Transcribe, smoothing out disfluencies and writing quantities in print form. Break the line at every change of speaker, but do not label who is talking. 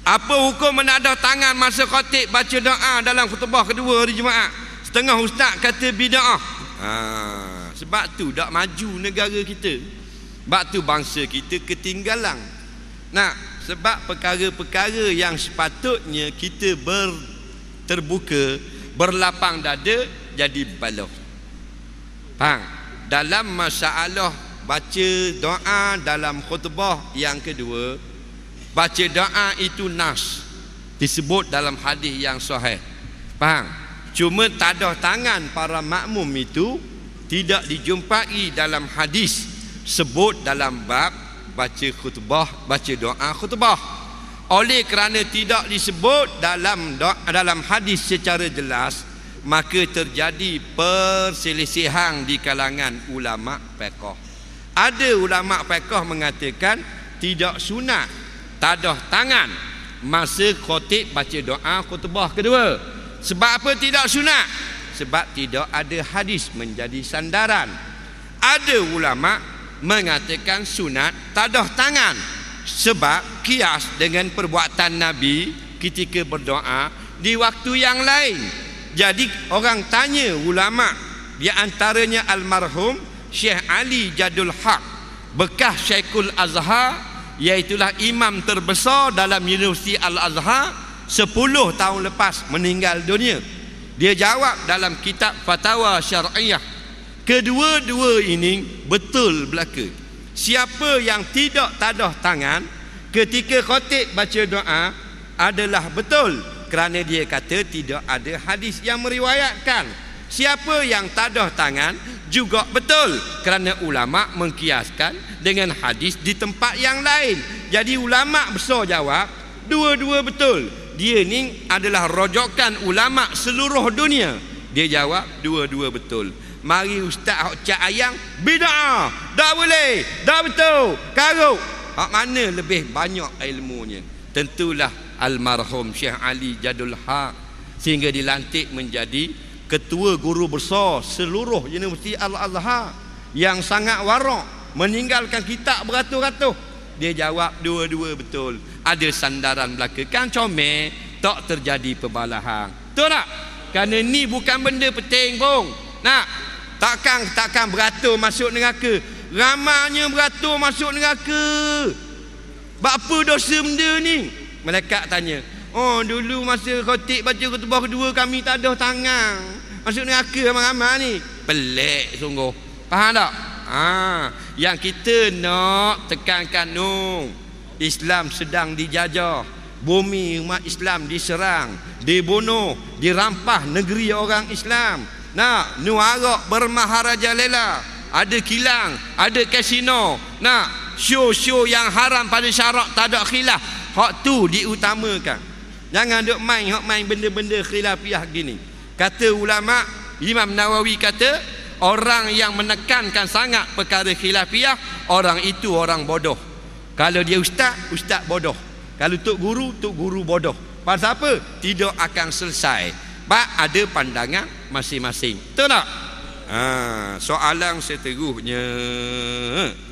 Apa hukum menadah tangan masa khatib baca doa dalam khutbah kedua hari Jumaat? Setengah ustaz kata bid'ah. Sebab tu tak maju negara kita. Sebab tu bangsa kita ketinggalan. Nah, sebab perkara-perkara yang sepatutnya kita terbuka, berlapang dada, jadi baloh. Faham? Dalam masalah baca doa dalam khutbah yang kedua, baca doa itu nas, disebut dalam hadis yang sahih. Faham? Cuma tadah tangan para makmum itu tidak dijumpai dalam hadis sebut dalam bab baca khutbah, baca doa khutbah. Oleh kerana tidak disebut dalam hadis secara jelas, maka terjadi perselisihan di kalangan ulama fiqh. Ada ulama fiqh mengatakan tidak sunat tadah tangan masa khatib baca doa khutbah kedua. Sebab apa tidak sunat? Sebab tidak ada hadis menjadi sandaran. Ada ulama mengatakan sunat tadah tangan sebab kias dengan perbuatan Nabi ketika berdoa di waktu yang lain. Jadi orang tanya ulama, di antaranya almarhum Syekh Ali Jadul Haq, bekas Syekhul Azhar, iaitulah imam terbesar dalam Universiti Al-Azhar, 10 tahun lepas meninggal dunia. Dia jawab dalam kitab Fatwa Syar'iyah, kedua-dua ini betul belaka. Siapa yang tidak tadah tangan ketika khatib baca doa adalah betul, kerana dia kata tidak ada hadis yang meriwayatkan. Siapa yang tadah tangan juga betul, kerana ulama mengkiaskan dengan hadis di tempat yang lain. Jadi ulama besar jawab dua-dua betul. Dia ni adalah rojokan ulama seluruh dunia. Dia jawab dua-dua betul. Mari ustaz cak ayang bid'ah, dah boleh, dah betul, karuk. Hak mana lebih banyak ilmunya? Tentulah almarhum Syekh Ali Jadul Haq, sehingga dilantik menjadi ketua guru besar seluruh Universiti Al-Azhar, yang sangat warak, meninggalkan kitab beratus-ratus. Dia jawab dua-dua betul. Ada sandaran belaka, kan comel, tak terjadi perbalahan. Betul tak? Kerana ni bukan benda penting pun. Nak, takkan beratur masuk neraka. Ramanya beratur masuk neraka. Apa dosa benda ni? Malaikat tanya, oh dulu masa khatib baca khutbah kedua kami tadah tangan, masuk neraka ramai-ramai ni. Pelik sungguh. Faham tak? Yang kita nak tekankan Islam sedang dijajah, bumi umat Islam diserang, dibunuh, dirampas negeri orang Islam. Nak arak bermaharajalela, ada kilang, ada kasino. Nak show yang haram pada syarak tak ada khilaf. Hak tu diutamakan. Jangan duk main benda-benda khilafiyah gini. Kata ulama, Imam Nawawi kata, orang yang menekankan sangat perkara khilafiyah, orang itu orang bodoh. Kalau dia ustaz bodoh. Kalau tok guru bodoh. Pasal apa? Tidak akan selesai. Sebab ada pandangan masing-masing. Betul tak? Soalan seterusnya,